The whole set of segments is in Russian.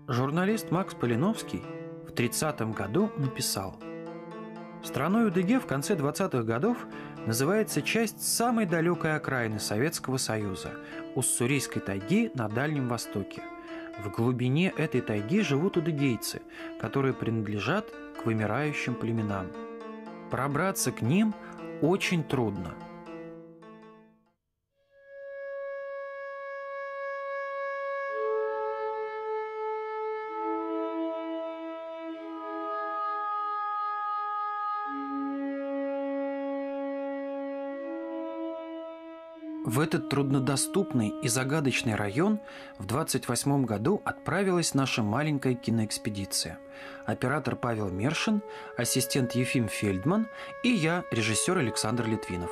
Журналист Макс Полиновский в 30-м году написал: «Страной УДГ в конце 20-х годов называется часть самой далекой окраины Советского Союза – Уссурийской тайги на Дальнем Востоке. В глубине этой тайги живут удыгейцы, которые принадлежат к вымирающим племенам. Пробраться к ним очень трудно». В этот труднодоступный и загадочный район в 28 году отправилась наша маленькая киноэкспедиция. Оператор Павел Мершин, ассистент Ефим Фельдман и я, режиссер Александр Литвинов.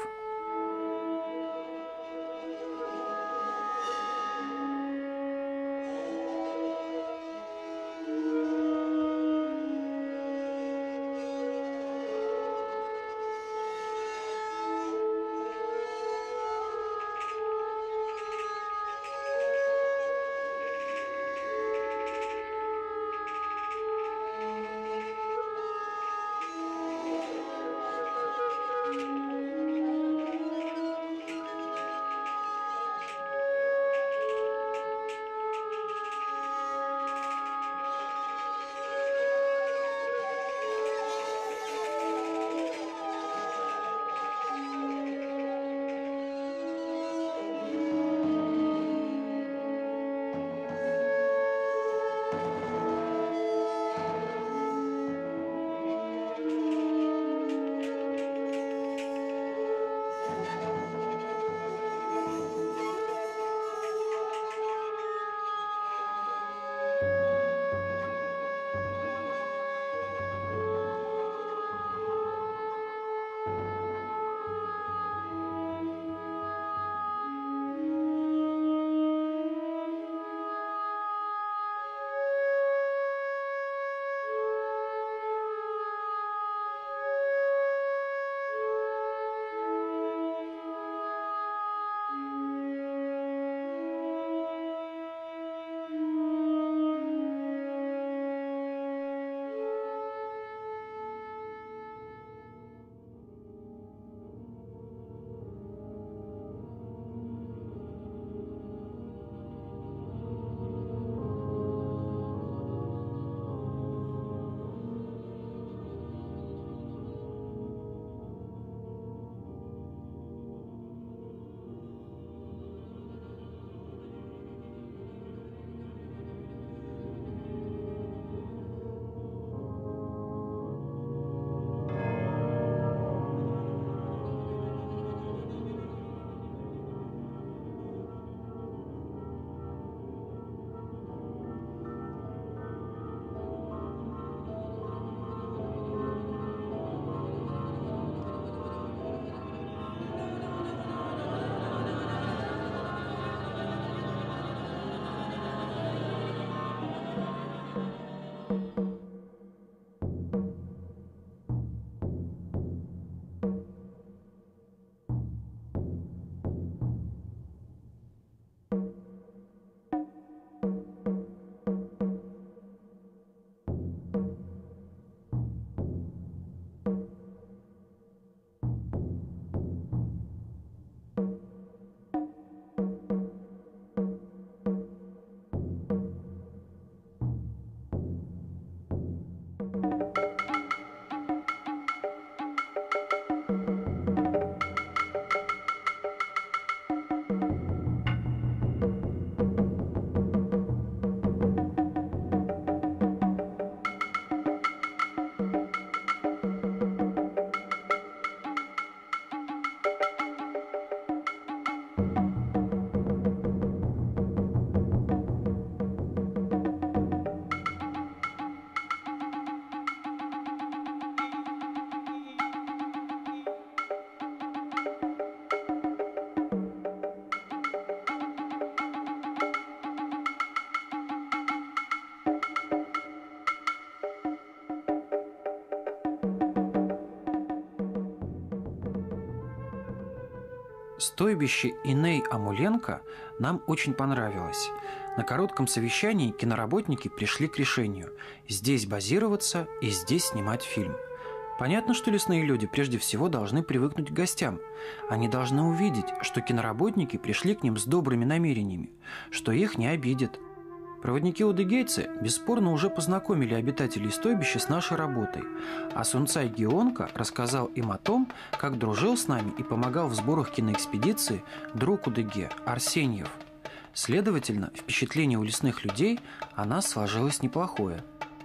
Стойбище Иней Амуленко нам очень понравилось. На коротком совещании киноработники пришли к решению – здесь базироваться и здесь снимать фильм. Понятно, что лесные люди прежде всего должны привыкнуть к гостям. Они должны увидеть, что киноработники пришли к ним с добрыми намерениями, что их не обидят. Проводники удыгейцы бесспорно уже познакомили обитателей стойбища с нашей работой, а Сунцай Гионка рассказал им о том, как дружил с нами и помогал в сборах киноэкспедиции друг Удыге Арсеньев. Следовательно, впечатление у лесных людей о нас сложилось неплохое.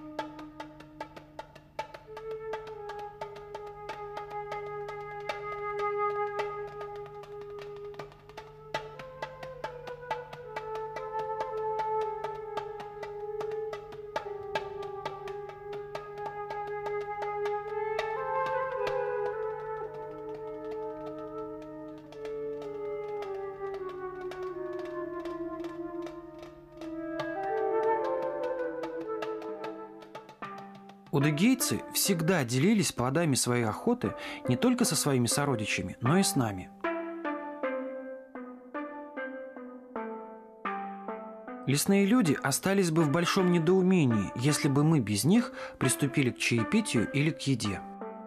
Удыгейцы всегда делились плодами своей охоты не только со своими сородичами, но и с нами. Лесные люди остались бы в большом недоумении, если бы мы без них приступили к чаепитию или к еде.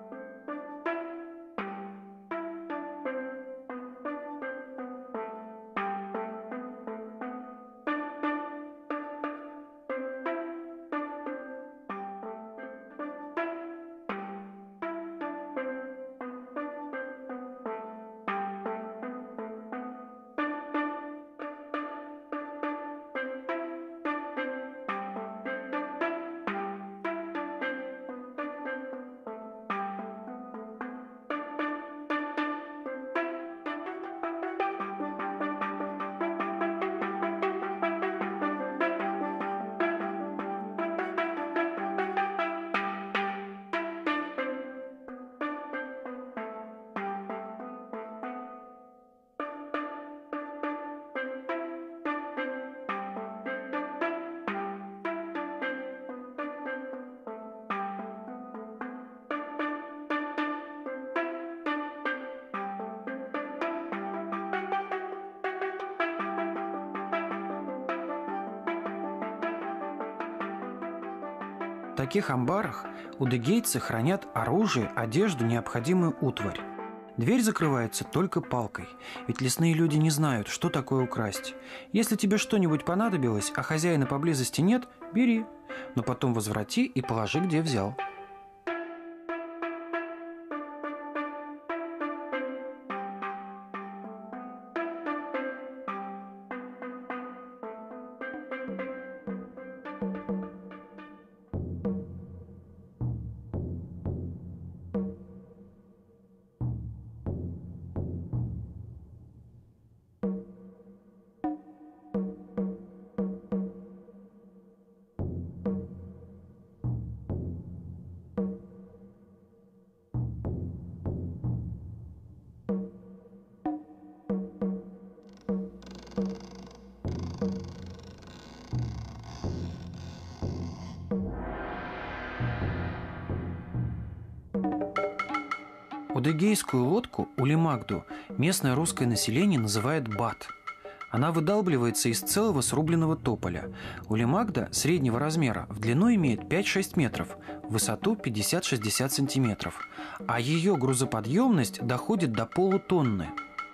В таких амбарах удыгейцы хранят оружие, одежду, необходимую утварь. Дверь закрывается только палкой, ведь лесные люди не знают, что такое украсть. Если тебе что-нибудь понадобилось, а хозяина поблизости нет, бери, но потом возврати и положи, где взял. Удыгейскую лодку Улимагду местное русское население называет бат. Она выдалбливается из целого срубленного тополя. Улимагда среднего размера, в длину имеет 5-6 метров, в высоту 50-60 сантиметров, а ее грузоподъемность доходит до полутонны.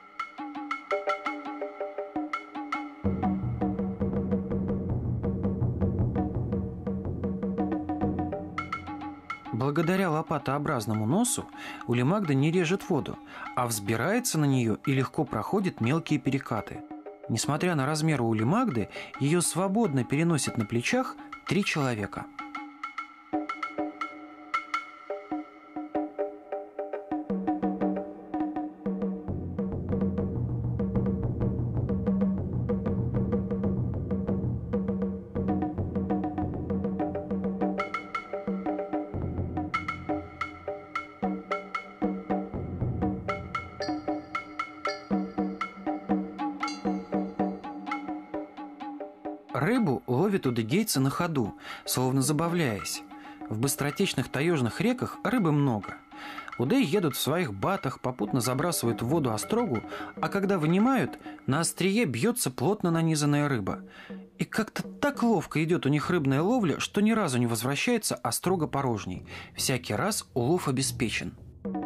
Благодаря лопатообразному носу Улимагда не режет воду, а взбирается на нее и легко проходит мелкие перекаты. Несмотря на размеры Улимагды, ее свободно переносят на плечах 3 человека. Рыбу ловят удыгейцы на ходу, словно забавляясь. В быстротечных таежных реках рыбы много. Удеи едут в своих батах, попутно забрасывают в воду острогу, а когда вынимают, на острие бьется плотно нанизанная рыба. И как-то так ловко идет у них рыбная ловля, что ни разу не возвращается острога порожней. Всякий раз улов обеспечен.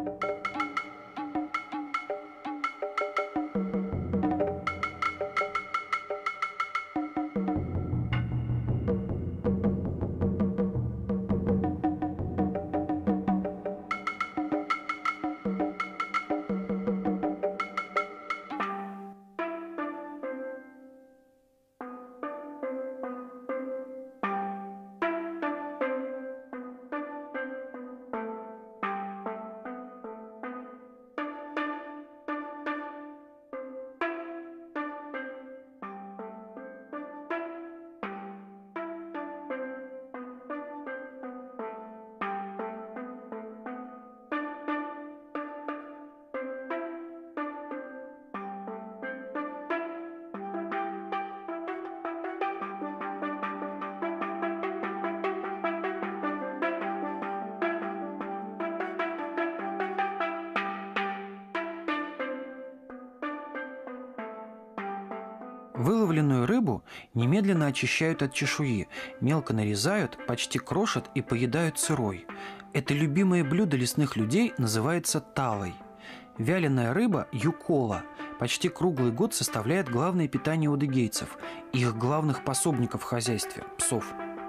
Выловленную рыбу немедленно очищают от чешуи, мелко нарезают, почти крошат и поедают сырой. Это любимое блюдо лесных людей называется талой. Вяленая рыба – юкола. Почти круглый год составляет главное питание удыгейцев и их главных пособников в хозяйстве – псов.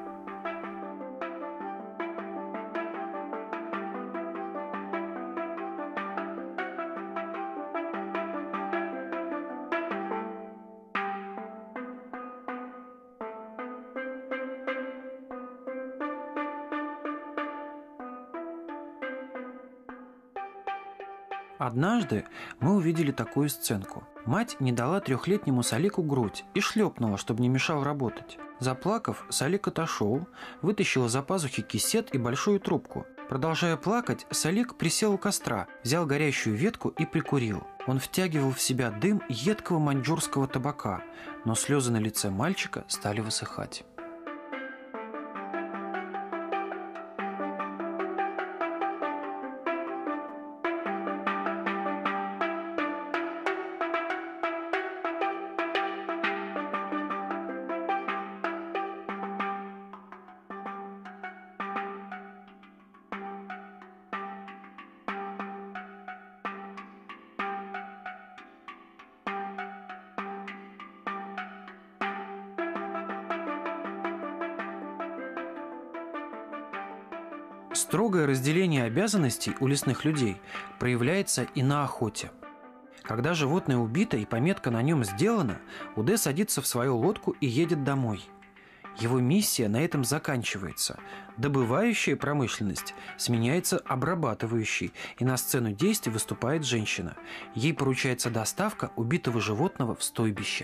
Однажды мы увидели такую сценку. Мать не дала трехлетнему Салику грудь и шлепнула, чтобы не мешал работать. Заплакав, Салик отошел, вытащил из-за пазухи кисет и большую трубку. Продолжая плакать, Салик присел у костра, взял горящую ветку и прикурил. Он втягивал в себя дым едкого маньчжурского табака, но слезы на лице мальчика стали высыхать. Строгое разделение обязанностей у лесных людей проявляется и на охоте. Когда животное убито и пометка на нем сделана, Уде садится в свою лодку и едет домой. Его миссия на этом заканчивается. Добывающая промышленность сменяется обрабатывающей, и на сцену действий выступает женщина. Ей поручается доставка убитого животного в стойбище.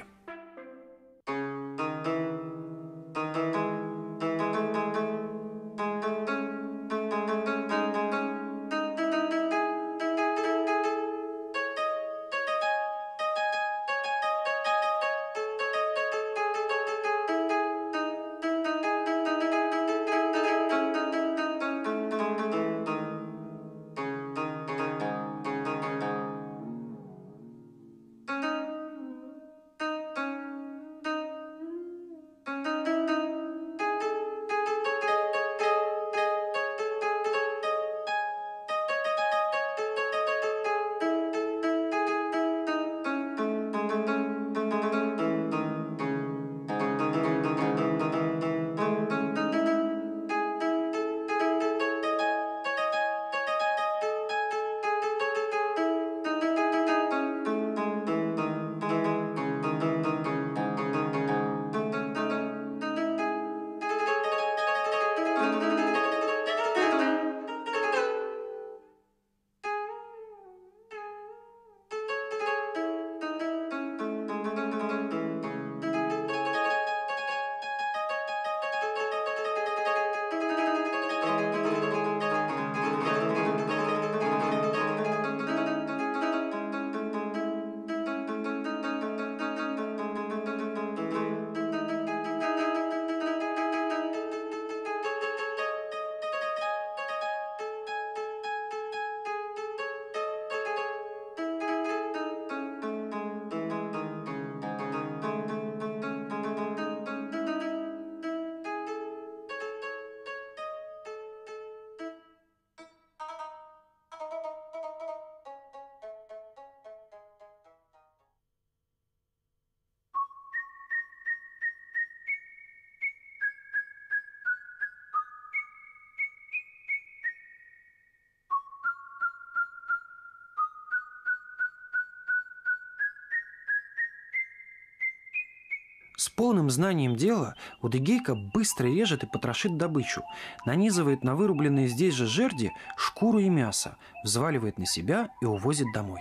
С полным знанием дела Удыгейка быстро режет и потрошит добычу, нанизывает на вырубленные здесь же жерди шкуру и мясо, взваливает на себя и увозит домой.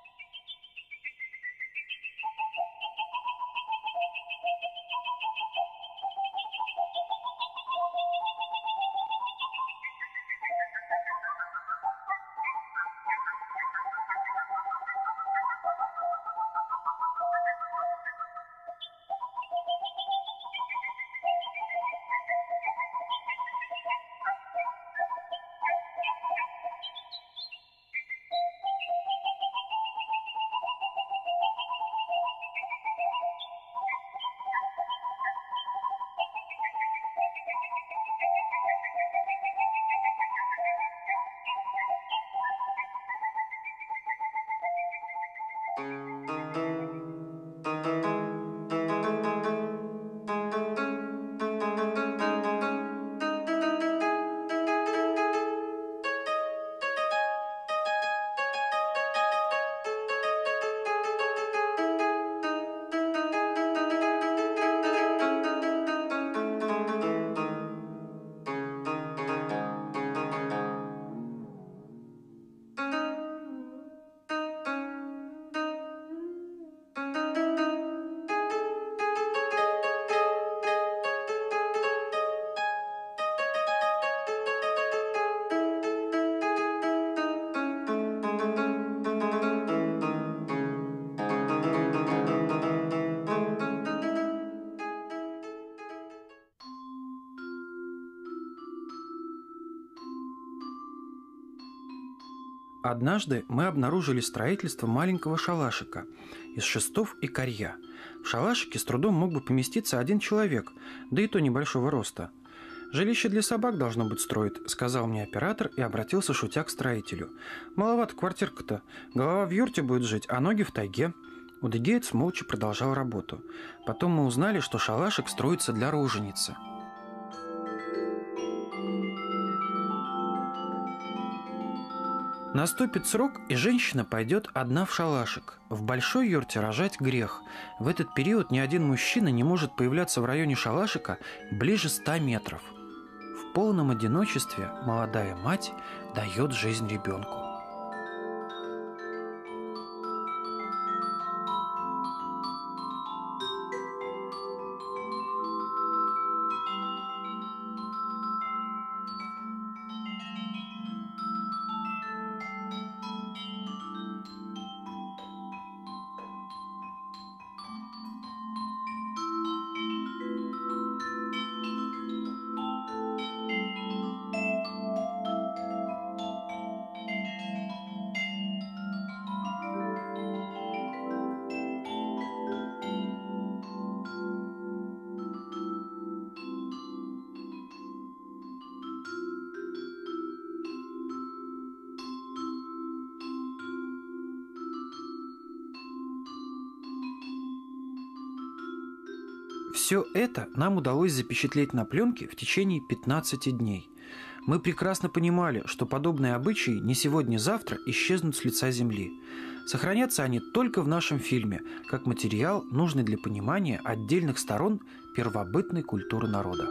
Однажды мы обнаружили строительство маленького шалашика из шестов и корья. В шалашике с трудом мог бы поместиться один человек, да и то небольшого роста. «Жилище для собак должно быть строить», — сказал мне оператор и обратился шутя к строителю. «Маловато квартирка-то. Голова в юрте будет жить, а ноги в тайге». Удыгеец молча продолжал работу. Потом мы узнали, что шалашик строится для роженицы. Наступит срок, и женщина пойдет одна в шалашик. В большой юрте рожать грех. В этот период ни один мужчина не может появляться в районе шалашика ближе 100 метров. В полном одиночестве молодая мать дает жизнь ребенку. Все это нам удалось запечатлеть на пленке в течение 15 дней. Мы прекрасно понимали, что подобные обычаи не сегодня-завтра исчезнут с лица земли. Сохранятся они только в нашем фильме, как материал, нужный для понимания отдельных сторон первобытной культуры народа.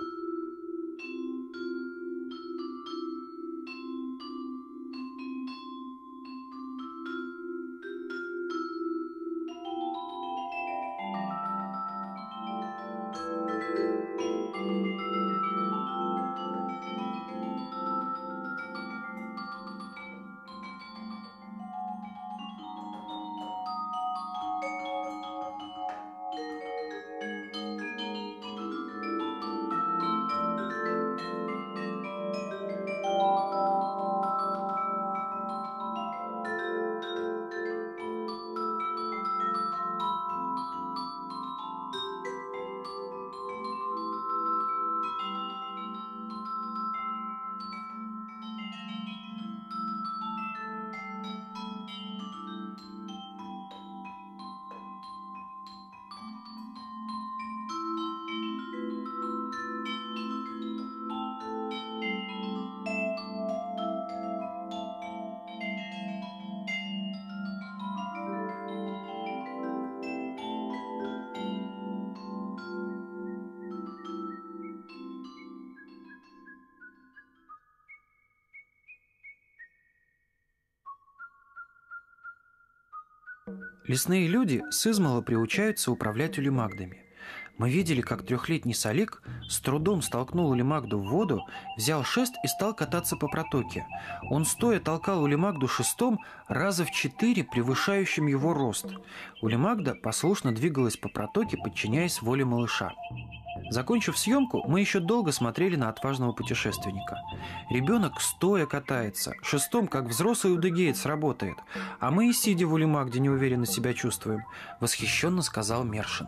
Лесные люди сызмала приучаются управлять улимагдами. Мы видели, как трехлетний Салик с трудом столкнул улимагду в воду, взял шест и стал кататься по протоке. Он стоя толкал улимагду шестом раза в 4, превышающим его рост. Улимагда послушно двигалась по протоке, подчиняясь воле малыша. Закончив съемку, мы еще долго смотрели на отважного путешественника. Ребенок стоя катается, шестом, как взрослый удыгеец, работает, а мы и сидя в улимагде неуверенно себя чувствуем, восхищенно сказал Мершин.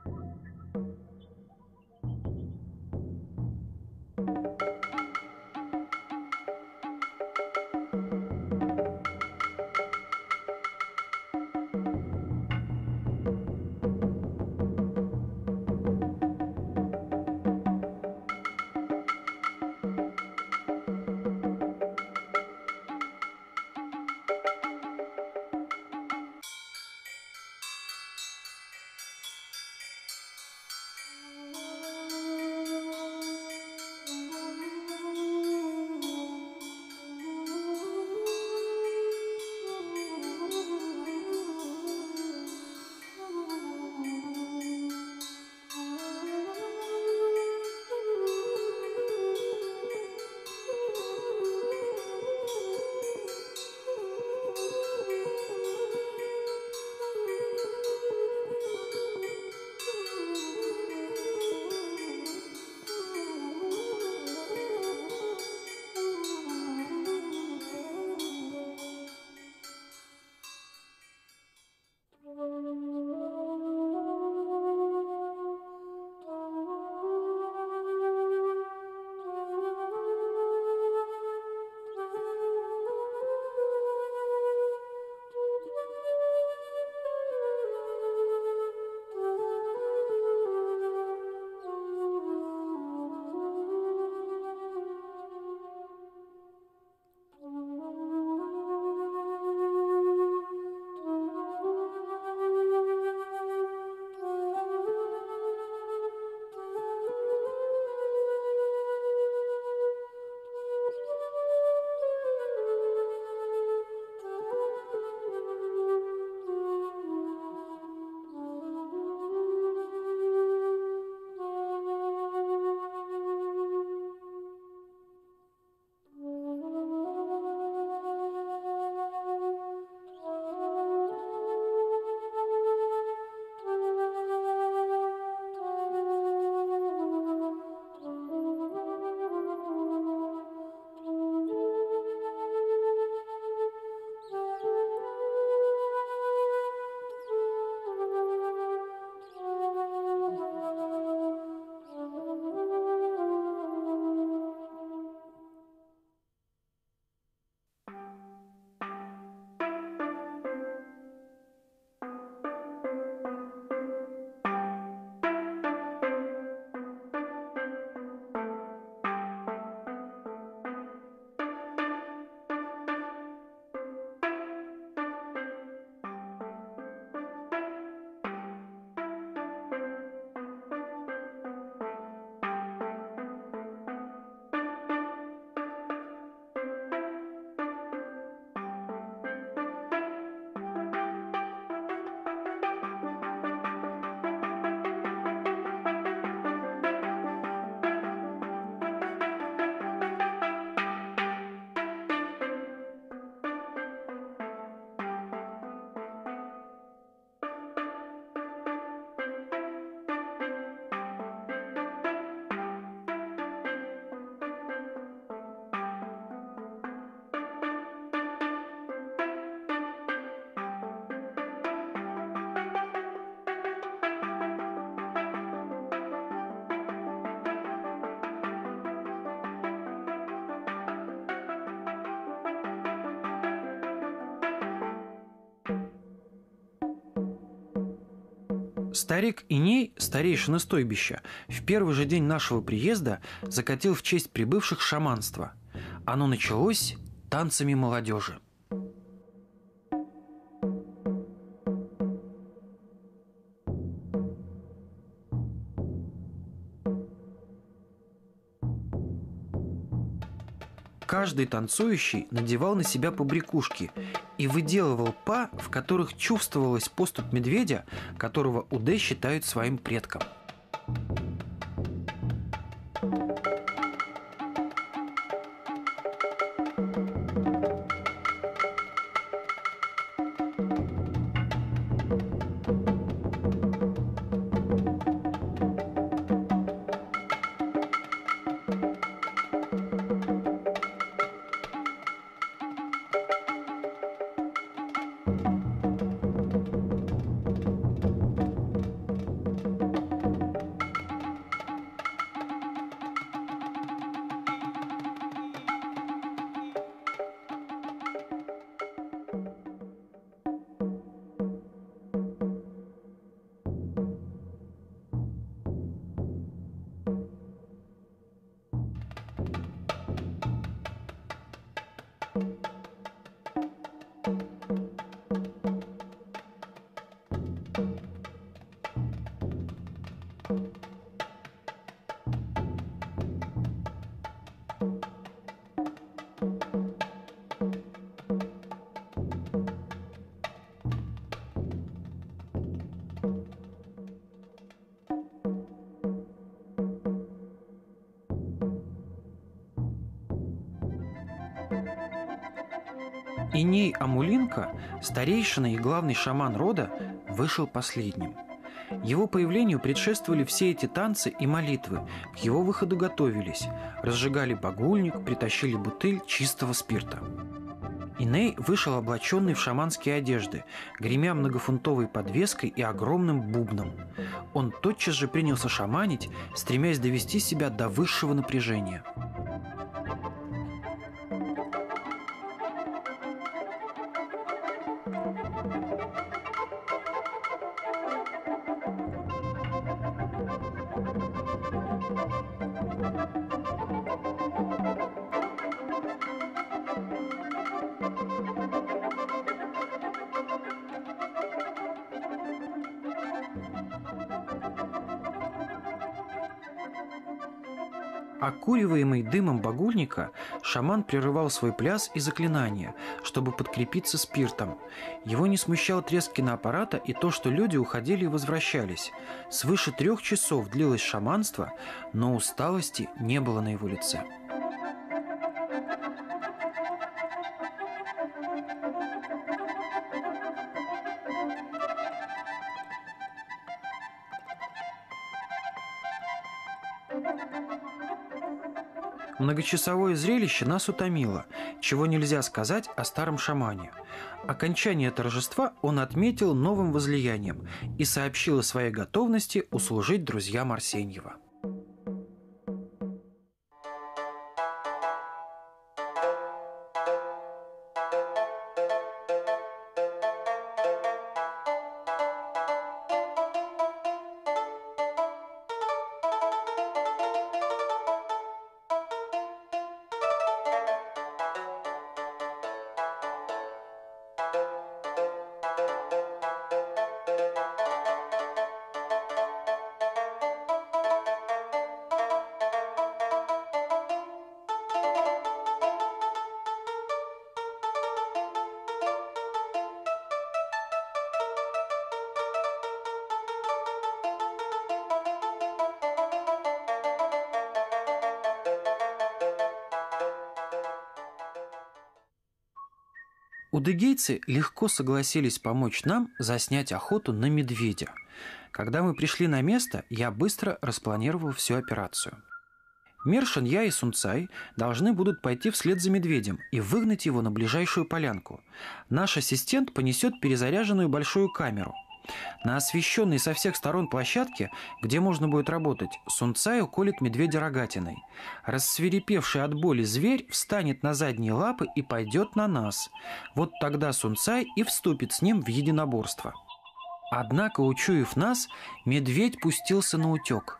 Старик Иней, старейшина стойбища, в первый же день нашего приезда закатил в честь прибывших шаманство. Оно началось танцами молодежи. Каждый танцующий надевал на себя побрякушки и выделывал па, в которых чувствовалась поступь медведя, которого уде считают своим предком. Иней Амулинка, старейшина и главный шаман рода, вышел последним. Его появлению предшествовали все эти танцы и молитвы, к его выходу готовились, разжигали багульник, притащили бутыль чистого спирта. Иней вышел облаченный в шаманские одежды, гремя многофунтовой подвеской и огромным бубном. Он тотчас же принялся шаманить, стремясь довести себя до высшего напряжения. Окуриваемый дымом багульника, шаман прерывал свой пляс и заклинания, чтобы подкрепиться спиртом. Его не смущал треск киноаппарата и то, что люди уходили и возвращались. Свыше 3 часов длилось шаманство, но усталости не было на его лице. Многочасовое зрелище нас утомило, чего нельзя сказать о старом шамане. Окончание торжества он отметил новым возлиянием и сообщил о своей готовности услужить друзьям Арсеньева. Удыгейцы легко согласились помочь нам заснять охоту на медведя. Когда мы пришли на место, я быстро распланировал всю операцию. Мершин, я и Сунцай должны будут пойти вслед за медведем и выгнать его на ближайшую полянку. Наш ассистент понесет перезаряженную большую камеру. На освещенной со всех сторон площадке, где можно будет работать, Сунцай уколет медведя рогатиной. Рассвирепевший от боли зверь встанет на задние лапы и пойдет на нас. Вот тогда Сунцай и вступит с ним в единоборство. Однако, учуяв нас, медведь пустился на утек.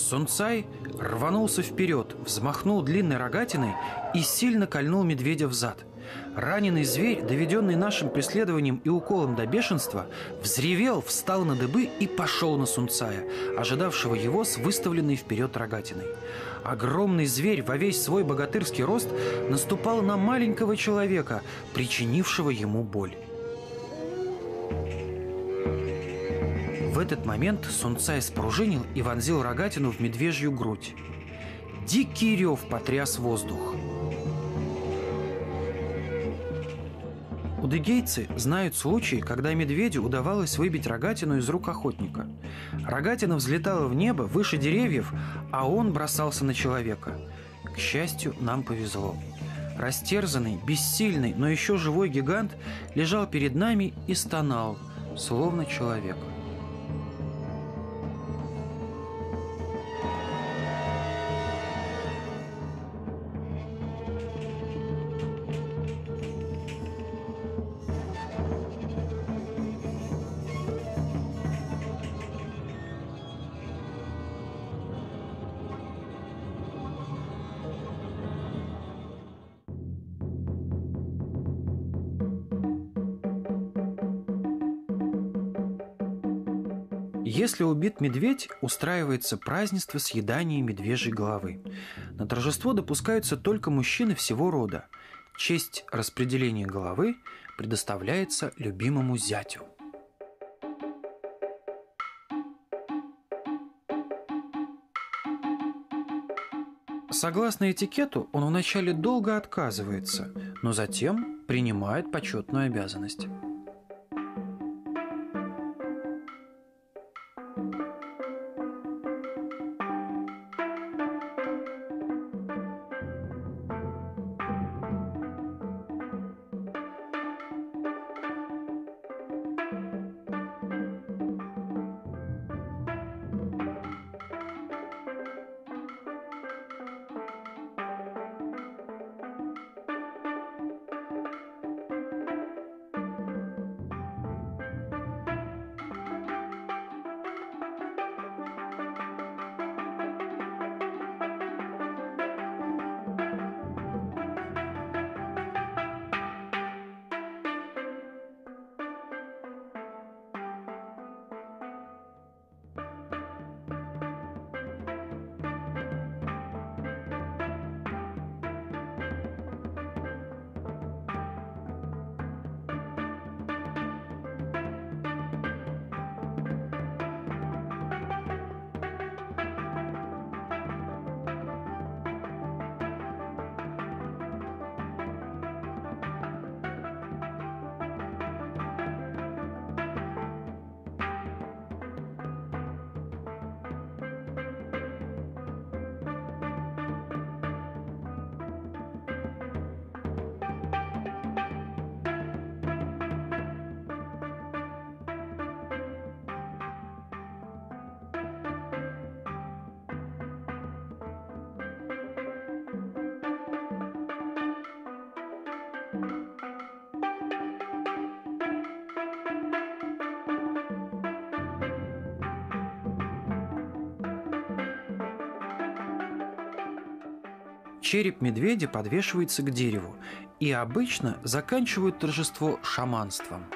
Сунцай рванулся вперед, взмахнул длинной рогатиной и сильно кольнул медведя в зад. Раненый зверь, доведенный нашим преследованием и уколом до бешенства, взревел, встал на дыбы и пошел на Сунцая, ожидавшего его с выставленной вперед рогатиной. Огромный зверь во весь свой богатырский рост наступал на маленького человека, причинившего ему боль. В этот момент Сунцай спружинил и вонзил рогатину в медвежью грудь. Дикий рев потряс воздух. Удыгейцы знают случаи, когда медведю удавалось выбить рогатину из рук охотника. Рогатина взлетала в небо выше деревьев, а он бросался на человека. К счастью, нам повезло. Растерзанный, бессильный, но еще живой гигант лежал перед нами и стонал, словно человек. Если убит медведь, устраивается празднество съедания медвежьей головы. На торжество допускаются только мужчины всего рода. Честь распределения головы предоставляется любимому зятю. Согласно этикету, он вначале долго отказывается, но затем принимает почетную обязанность. Череп медведя подвешивается к дереву, и обычно заканчивают торжество шаманством.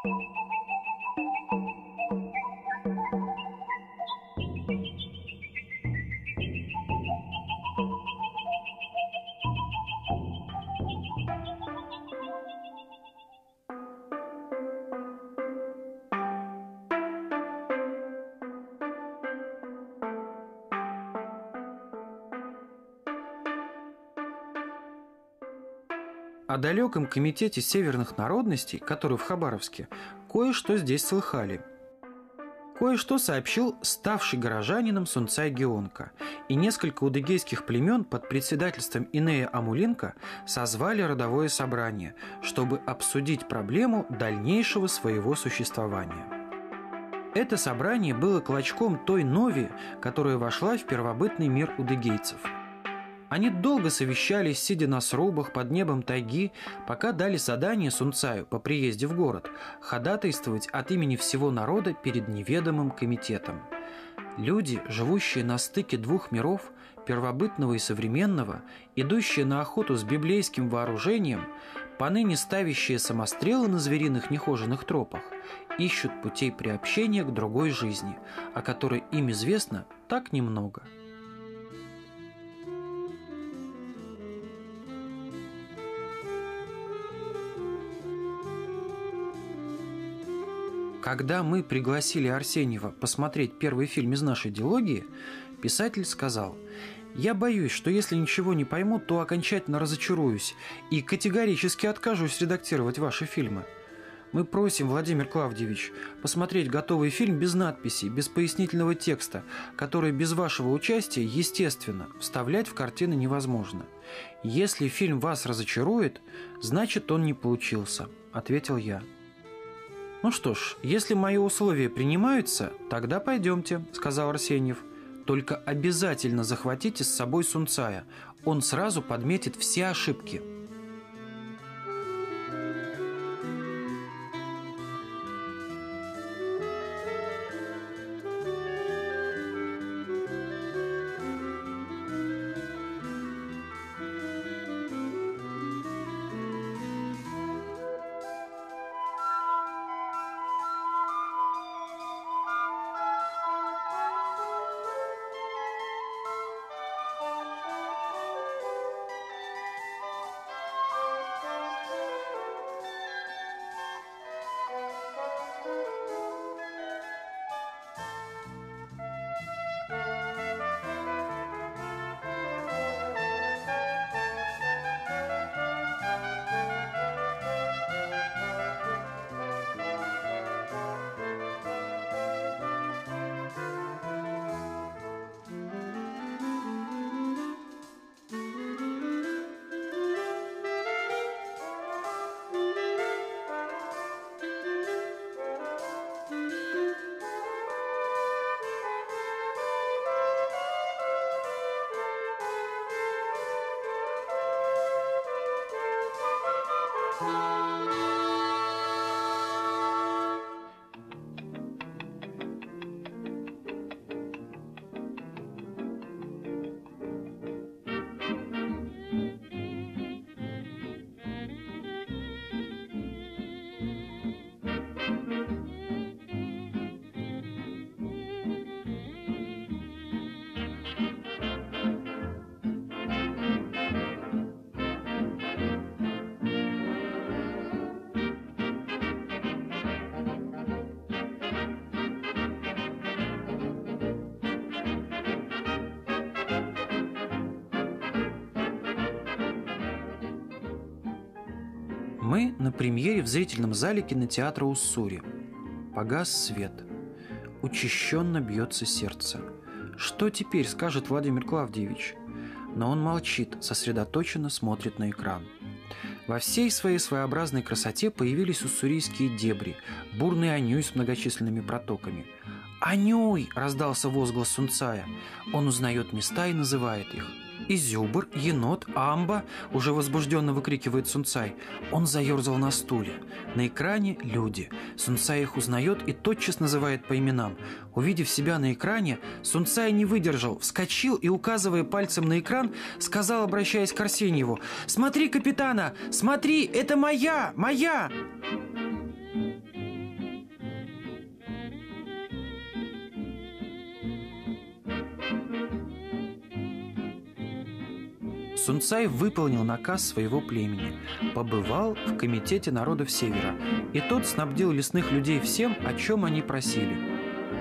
О далеком комитете северных народностей, который в Хабаровске, кое-что здесь слыхали. Кое-что сообщил ставший горожанином Сунцай Геонка, и несколько удыгейских племен под председательством Инея Амулинка созвали родовое собрание, чтобы обсудить проблему дальнейшего своего существования. Это собрание было клочком той нови, которая вошла в первобытный мир удыгейцев. Они долго совещались, сидя на срубах под небом тайги, пока дали задание Сунцаю по приезде в город ходатайствовать от имени всего народа перед неведомым комитетом. Люди, живущие на стыке двух миров, первобытного и современного, идущие на охоту с библейским вооружением, поныне ставящие самострелы на звериных нехоженных тропах, ищут путей приобщения к другой жизни, о которой им известно так немного. Когда мы пригласили Арсеньева посмотреть первый фильм из нашей дилогии, писатель сказал: «Я боюсь, что если ничего не пойму, то окончательно разочаруюсь и категорически откажусь редактировать ваши фильмы. Мы просим, Владимир Клавдиевич, посмотреть готовый фильм без надписей, без пояснительного текста, который без вашего участия, естественно, вставлять в картины невозможно. Если фильм вас разочарует, значит, он не получился», — ответил я. «Ну что ж, если мои условия принимаются, тогда пойдемте», — сказал Арсеньев. «Только обязательно захватите с собой Сунцая. Он сразу подметит все ошибки». Мы на премьере в зрительном зале кинотеатра Уссури. Погас свет. Учащенно бьется сердце. Что теперь скажет Владимир Клавдиевич? Но он молчит, сосредоточенно смотрит на экран. Во всей своей своеобразной красоте появились уссурийские дебри, бурный Анюй с многочисленными протоками. «Анюй!» – раздался возглас Сунцая. Он узнает места и называет их. «Изюбр, енот, амба!» – уже возбужденно выкрикивает Сунцай. Он заерзал на стуле. На экране люди. Сунцай их узнает и тотчас называет по именам. Увидев себя на экране, Сунцай не выдержал, вскочил и, указывая пальцем на экран, сказал, обращаясь к Арсеньеву: «Смотри, капитана! Смотри! Это моя! Моя!» Сунцай выполнил наказ своего племени, побывал в комитете народов Севера, и тот снабдил лесных людей всем, о чем они просили.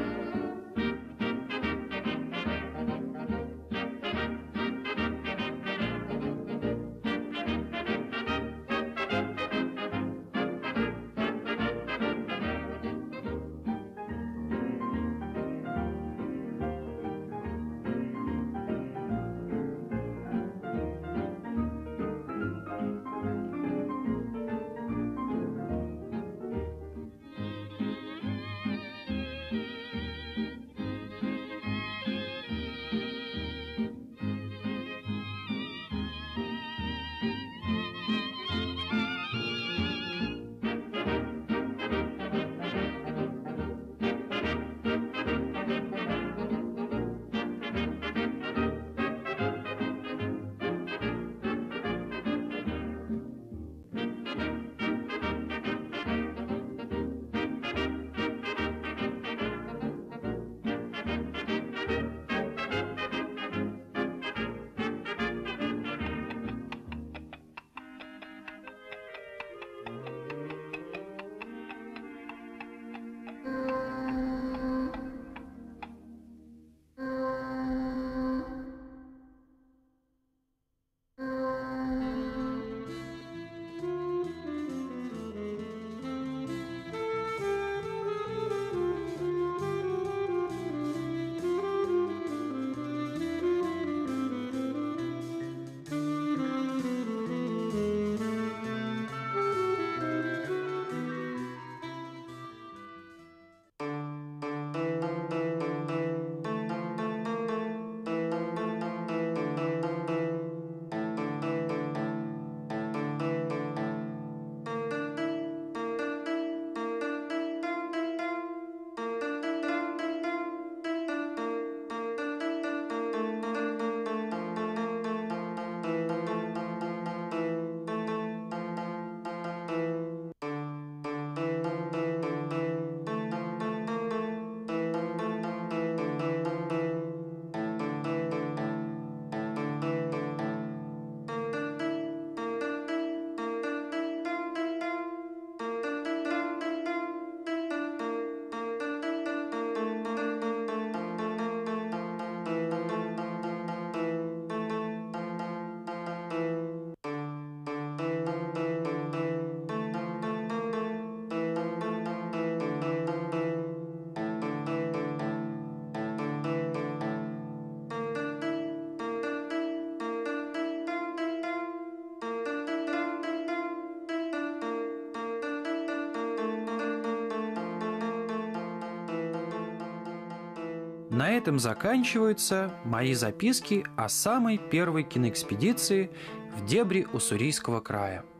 На этом заканчиваются мои записки о самой первой киноэкспедиции в дебри Уссурийского края.